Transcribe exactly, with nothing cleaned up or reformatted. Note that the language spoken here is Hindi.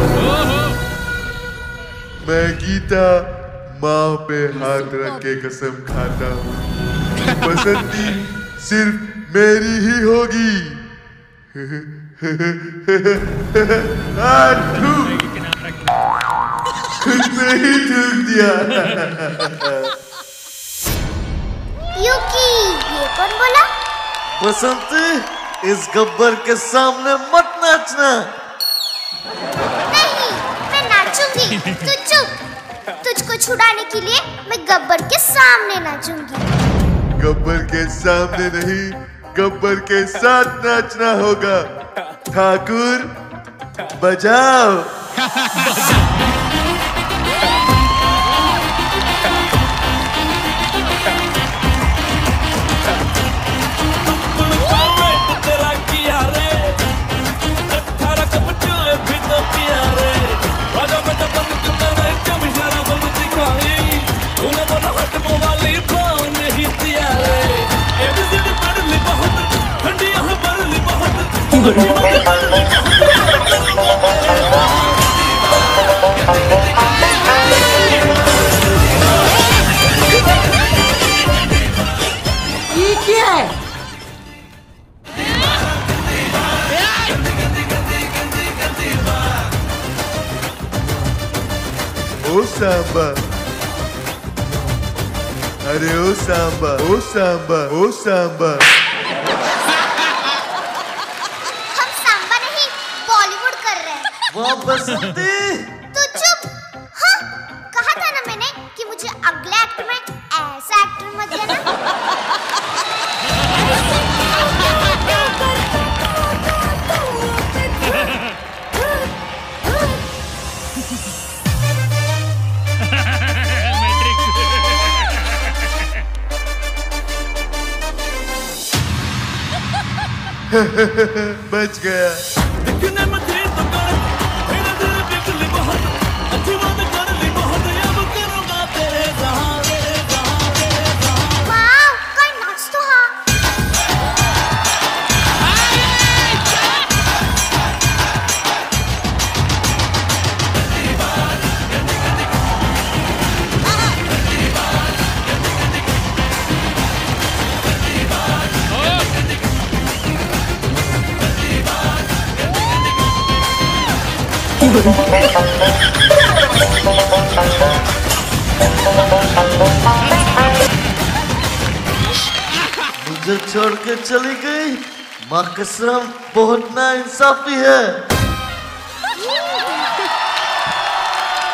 मैं गीता माँ पे हाथ रख के कसम खाता हूँ, बसंती सिर्फ मेरी ही होगी। खुद में ही थूक दिया। यूकी, ये कौन बोला? बसंती, इस गब्बर के सामने मत नाचना। नहीं, मैं नाचूंगी। तू चुप। तुझको छुड़ाने के लिए मैं गब्बर के सामने नाचूंगी। गब्बर के सामने नहीं, गब्बर के साथ नाचना होगा। ठाकुर बजाओ। ये क्या है? ओ सांबा, अरे ओ सांबा, ओ सांबा, ओ सांबा। हम सांबा नहीं, बॉलीवुड कर रहे हैं। वाह बसंती। तू चुप। हाँ, कहा था ना मैंने कि मुझे अगले एक्ट में ऐसा एक्टर मत देना। बच गया। वाह, कोई नाच तो हाँ। मुझे छोड़ के चली गई। माँ कसम, बहुत नाइंसाफी है।